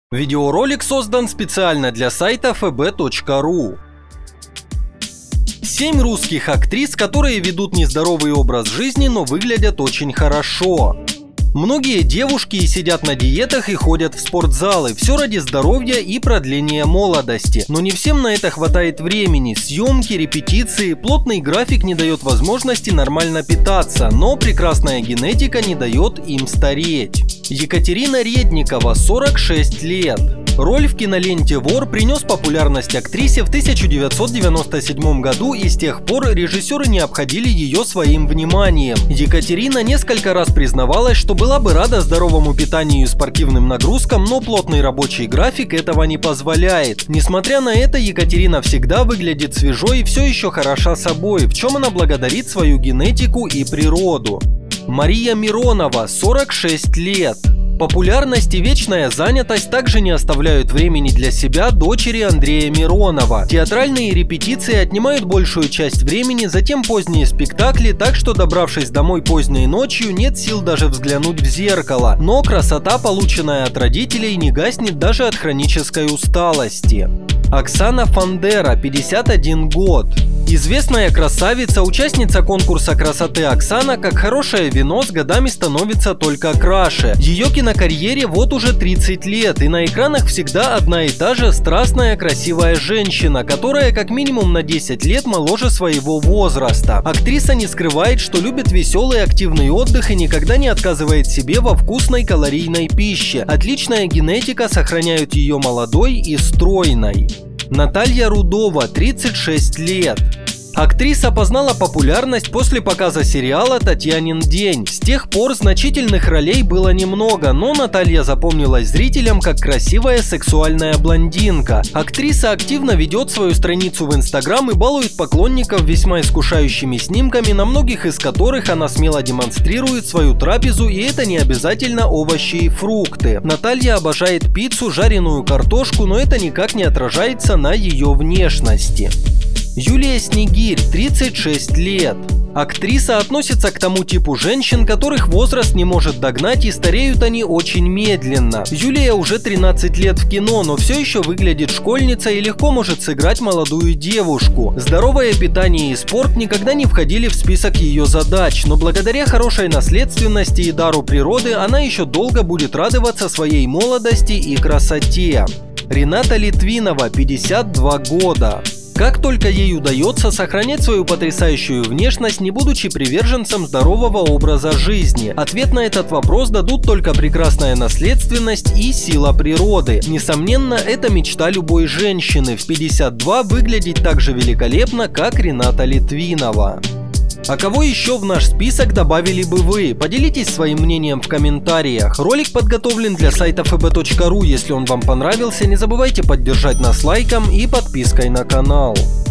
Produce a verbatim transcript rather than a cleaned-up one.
Видеоролик создан специально для сайта эф бэ точка ру. Семь русских актрис, которые ведут нездоровый образ жизни, но выглядят очень хорошо. Многие девушки сидят на диетах и ходят в спортзалы, все ради здоровья и продления молодости. Но не всем на это хватает времени, съемки, репетиции, плотный график не дает возможности нормально питаться, но прекрасная генетика не дает им стареть. Екатерина Редникова, сорок шесть лет. Роль в киноленте «Вор» принес популярность актрисе в тысяча девятьсот девяносто седьмом году, и с тех пор режиссеры не обходили ее своим вниманием. Екатерина несколько раз признавалась, что была бы рада здоровому питанию и спортивным нагрузкам, но плотный рабочий график этого не позволяет. Несмотря на это, Екатерина всегда выглядит свежо и все еще хороша собой, в чем она благодарит свою генетику и природу. Мария Миронова, сорок шесть лет. Популярность и вечная занятость также не оставляют времени для себя дочери Андрея Миронова. Театральные репетиции отнимают большую часть времени, затем поздние спектакли, так что, добравшись домой поздней ночью, нет сил даже взглянуть в зеркало. Но красота, полученная от родителей, не гаснет даже от хронической усталости. Оксана Фандера, пятьдесят один год. Известная красавица, участница конкурса красоты Оксана, как хорошее вино, с годами становится только краше. Ее кинокарьере вот уже тридцать лет, и на экранах всегда одна и та же страстная красивая женщина, которая как минимум на десять лет моложе своего возраста. Актриса не скрывает, что любит веселый активный отдых и никогда не отказывает себе во вкусной калорийной пище. Отличная генетика сохраняет ее молодой и стройной. Наталья Рудова, тридцать шесть лет. Актриса познала популярность после показа сериала «Татьянин день». С тех пор значительных ролей было немного, но Наталья запомнилась зрителям как красивая сексуальная блондинка. Актриса активно ведет свою страницу в Инстаграм и балует поклонников весьма искушающими снимками, на многих из которых она смело демонстрирует свою трапезу, и это не обязательно овощи и фрукты. Наталья обожает пиццу, жареную картошку, но это никак не отражается на ее внешности. Юлия Снегирь, тридцать шесть лет. Актриса относится к тому типу женщин, которых возраст не может догнать, и стареют они очень медленно. Юлия уже тринадцать лет в кино, но все еще выглядит школьницей и легко может сыграть молодую девушку. Здоровое питание и спорт никогда не входили в список ее задач, но благодаря хорошей наследственности и дару природы она еще долго будет радоваться своей молодости и красоте. Рената Литвинова, пятьдесят два года. Как только ей удается сохранять свою потрясающую внешность, не будучи приверженцем здорового образа жизни? Ответ на этот вопрос дадут только прекрасная наследственность и сила природы. Несомненно, это мечта любой женщины в пятьдесят два выглядеть так же великолепно, как Рената Литвинова. А кого еще в наш список добавили бы вы? Поделитесь своим мнением в комментариях. Ролик подготовлен для сайта эф бэ точка ру. Если он вам понравился, не забывайте поддержать нас лайком и подпиской на канал.